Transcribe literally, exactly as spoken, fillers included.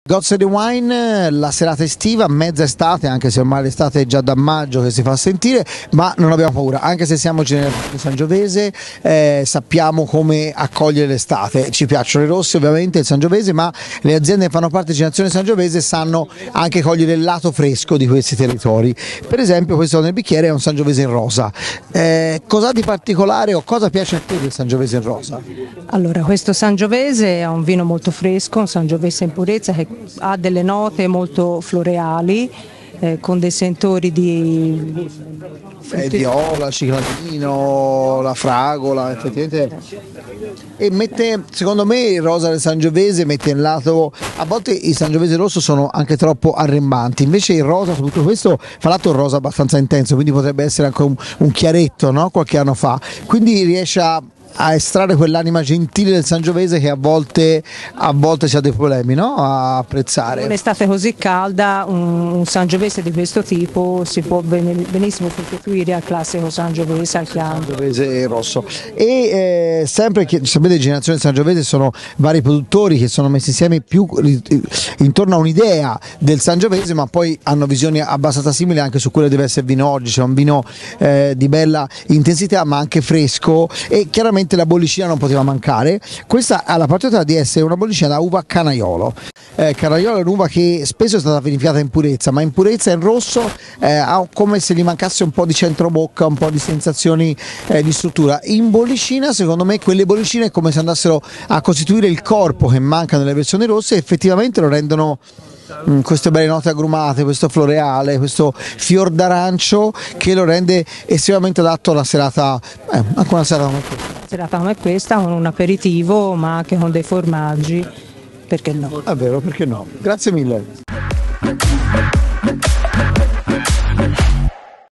God Save the Wine, la serata estiva, mezza estate, anche se ormai l'estate è già da maggio che si fa sentire, ma non abbiamo paura, anche se siamo generali Sangiovese, eh, sappiamo come accogliere l'estate, ci piacciono i rossi ovviamente, il Sangiovese, ma le aziende che fanno parte di Generazione Sangiovese sanno anche cogliere il lato fresco di questi territori. Per esempio questo nel bicchiere è un Sangiovese in rosa, eh, cosa di particolare o cosa piace a te del Sangiovese in rosa? Allora, questo Sangiovese è un vino molto fresco, un Sangiovese in purezza che ha delle note molto floreali, eh, con dei sentori di Eh, viola, ciclatino, la fragola, effettivamente. E mette, secondo me, il rosa del Sangiovese mette in lato, a volte i Sangiovese rosso sono anche troppo arrembanti, invece il rosa, soprattutto questo, fa l'altro un rosa abbastanza intenso, quindi potrebbe essere anche un, un chiaretto, no? Qualche anno fa, quindi riesce a a estrarre quell'anima gentile del Sangiovese che a volte, a volte si ha dei problemi, no? A apprezzare. Un'estate così calda, un, un Sangiovese di questo tipo si può benissimo sostituire al classico Sangiovese, al chiaro. Sangiovese rosso. E eh, sempre che sapete, Generazione Sangiovese sono vari produttori che sono messi insieme più intorno a un'idea del Sangiovese, ma poi hanno visioni abbastanza simili anche su quello che deve essere il vino oggi, cioè un vino eh, di bella intensità ma anche fresco, e chiaramente la bollicina non poteva mancare. Questa ha la particolarità di essere una bollicina da uva Canaiolo. Eh, Canaiolo è un'uva che spesso è stata vinificata in purezza, ma in purezza in rosso eh, ha come se gli mancasse un po' di centrobocca, un po' di sensazioni eh, di struttura. In bollicina, secondo me, quelle bollicine è come se andassero a costituire il corpo che manca nelle versioni rosse, e effettivamente lo rendono Mm, queste belle note agrumate, questo floreale, questo fior d'arancio che lo rende estremamente adatto a una serata, eh, anche una serata come questa. Una serata come questa, con un aperitivo, ma anche con dei formaggi, perché no? È vero, perché no? Grazie mille.